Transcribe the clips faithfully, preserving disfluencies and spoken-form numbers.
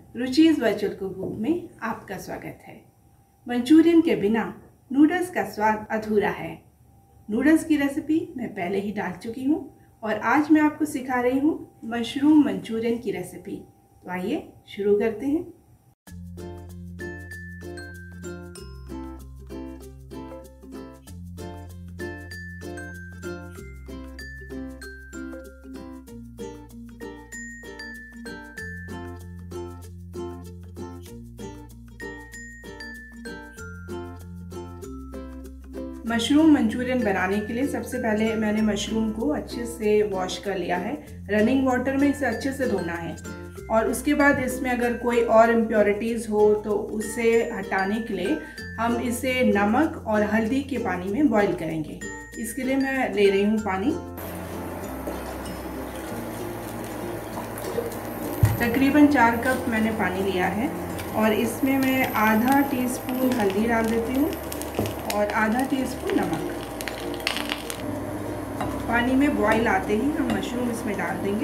रुचिज virtual cookbook में आपका स्वागत है। मंचूरियन के बिना नूडल्स का स्वाद अधूरा है। नूडल्स की रेसिपी मैं पहले ही डाल चुकी हूँ और आज मैं आपको सिखा रही हूँ मशरूम मंचूरियन की रेसिपी। तो आइए शुरू करते हैं। मशरूम मंचूरियन बनाने के लिए सबसे पहले मैंने मशरूम को अच्छे से वॉश कर लिया है। रनिंग वाटर में इसे अच्छे से धोना है और उसके बाद इसमें अगर कोई और इम्प्योरिटीज़ हो तो उसे हटाने के लिए हम इसे नमक और हल्दी के पानी में बॉईल करेंगे। इसके लिए मैं ले रही हूँ पानी। तकरीबन चार कप मैंने पानी लिया है और इसमें मैं आधा टीस्पून हल्दी डाल देती हूँ और आधा टीस्पून नमक। पानी में बॉईल आते ही हम मशरूम इसमें डाल देंगे।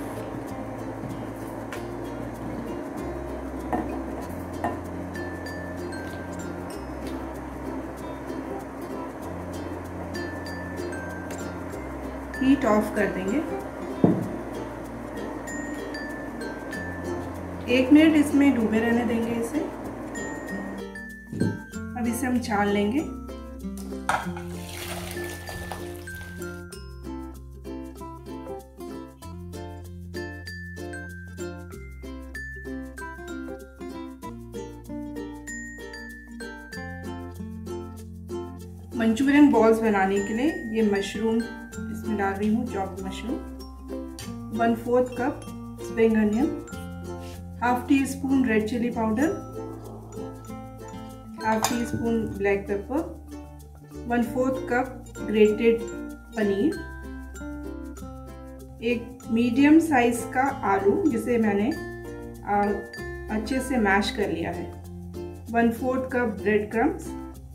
हीट ऑफ कर देंगे। एक मिनट इसमें डूबे रहने देंगे इसे। अब इसे हम छान लेंगे। मंचूरियन बॉल्स बनाने के लिए ये मशरूम इसमें डाल रही हूँ, chopped mushroom. One fourth cup spring onion, half teaspoon red chilli powder, half teaspoon black pepper, one fourth cup grated paneer, एक मीडियम साइज का आलू जिसे मैंने आ, अच्छे से मैश कर लिया है, one fourth cup bread crumbs,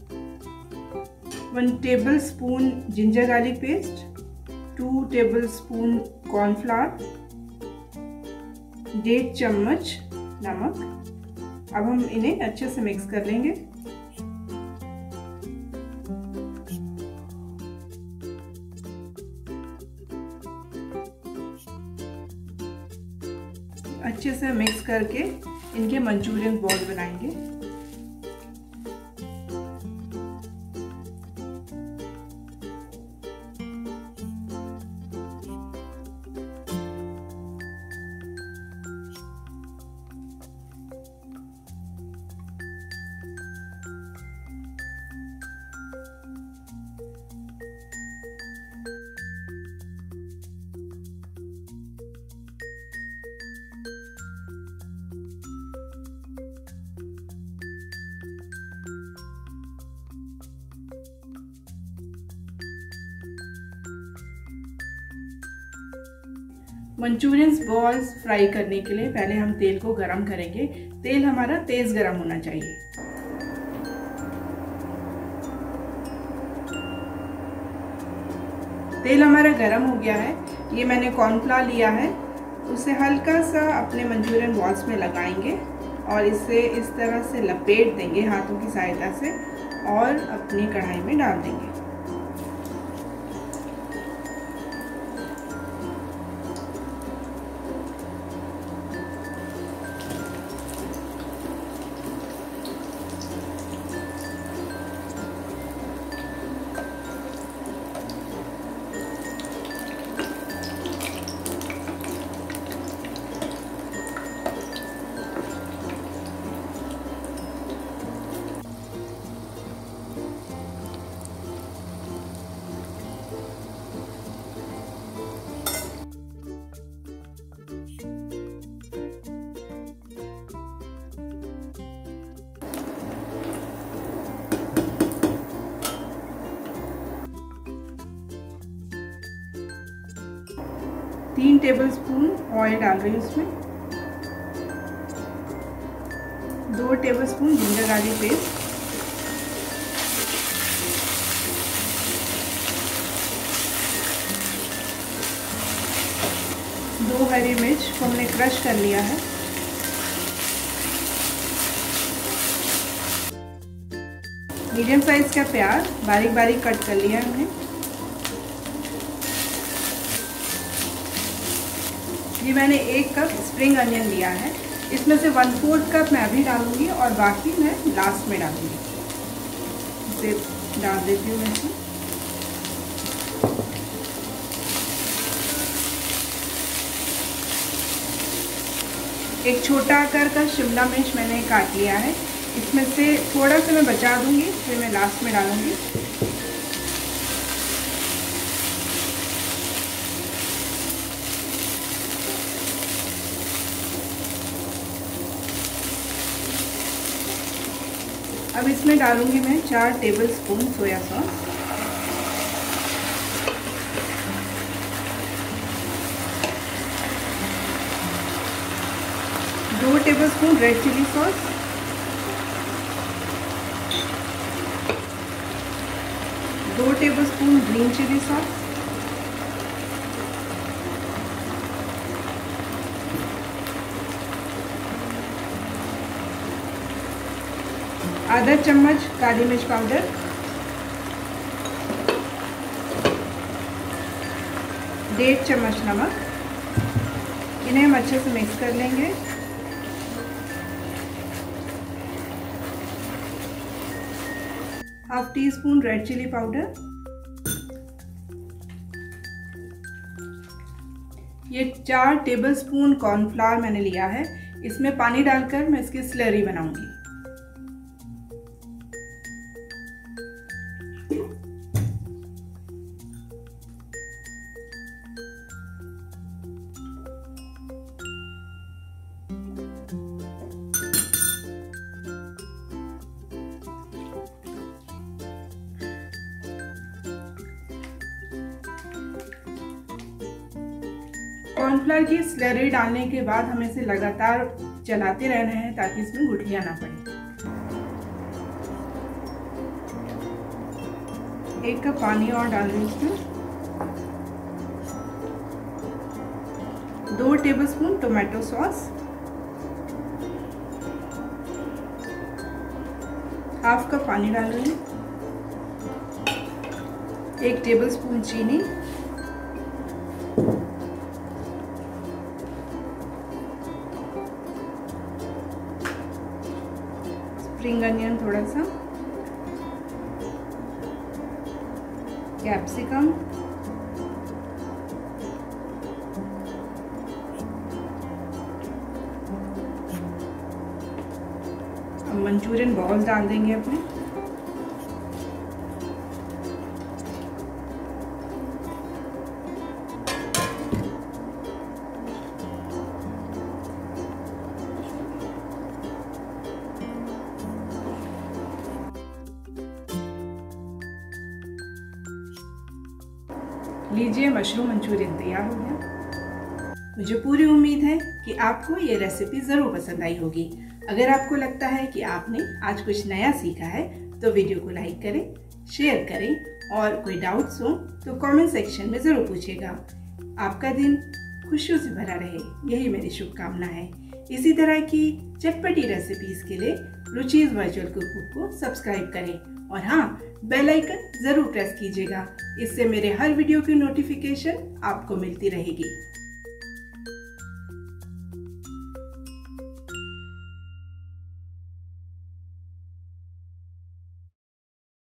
one tablespoon ginger garlic paste, two tablespoon cornflour, डेढ़ चम्मच नमक। अब हम इन्हें अच्छे से मिक्स कर लेंगे। अच्छे से मिक्स करके इनके मंचूरियन बॉल बनाएंगे। मंचूरियन बॉल्स फ्राई करने के लिए पहले हम तेल को गरम करेंगे। तेल हमारा तेज गरम होना चाहिए। तेल हमारा गरम हो गया है। ये मैंने कॉर्नफ्लावर लिया है, उसे हल्का सा अपने मंचूरियन बॉल्स में लगाएंगे और इसे इस तरह से लपेट देंगे हाथों की सहायता से और अपनी कढ़ाई में डाल देंगे। तीन टेबलस्पून ऑयल डाल रही हूँ उसमें, दो टेबलस्पून जिंजर गार्लिक पेस्ट, दो हरी मिर्च को हमने क्रश कर लिया है, मीडियम साइज़ का प्याज बारीक बारीक कट कर लिया हमने। ये मैंने एक कप स्प्रिंग अनियन लिया है, इसमें से वन फोर्थ कप मैं अभी डालूंगी और बाकी मैं लास्ट में डालूंगी। इसे डाल देती हूँ मैं इसमें। एक छोटा आकार का शिमला मिर्च मैंने काट लिया है, इसमें से थोड़ा सा मैं बचा दूंगी, फिर मैं लास्ट में डालूंगी। अब इसमें डालूंगी मैं चार टेबलस्पून सोया सॉस, दो टेबलस्पून रेड चिली सॉस, दो टेबलस्पून ग्रीन चिली सॉस, आधा चम्मच काली मिर्च पाउडर, डेढ़ चम्मच नमक। इन्हें हम अच्छे से मिक्स कर लेंगे। Half teaspoon red chilli powder. ये चार टेबलस्पून कॉर्नफ्लावर मैंने लिया है, इसमें पानी डालकर मैं इसकी स्लरी बनाऊंगी। कॉर्नफ्लावर की स्लरी डालने के बाद हमें इसे लगातार चलाते रहना है ताकि इसमें गुठलियां ना पड़े। एक कप पानी और डाल दें इसमें। दो tablespoon tomato sauce, half cup पानी डाल रही हूँ। एक टेबलस्पून चीनी, स्प्रिंग अनियन थोड़ा सा, कैप्सिकम, अब मंचूरियन बॉल्स डाल देंगे अपने। लीजिए, मशरूम मंचूरियन तैयार हो गया। मुझे पूरी उम्मीद है कि आपको ये रेसिपी ज़रूर पसंद आई होगी। अगर आपको लगता है कि आपने आज कुछ नया सीखा है तो वीडियो को लाइक करें, शेयर करें और कोई डाउट्स हो तो कमेंट सेक्शन में ज़रूर पूछिएगा। आपका दिन खुशियों से भरा रहे, यही मेरी शुभकामना है। इसी तरह की चटपटी रेसिपीज़ के लिए रुचिज वर्चुअल कुकबुक को सब्सक्राइब करें और हाँ, बेल आइकन ज़रूर प्रेस कीजिएगा। इससे मेरे हर वीडियो की नोटिफिकेशन आपको मिलती रहेगी।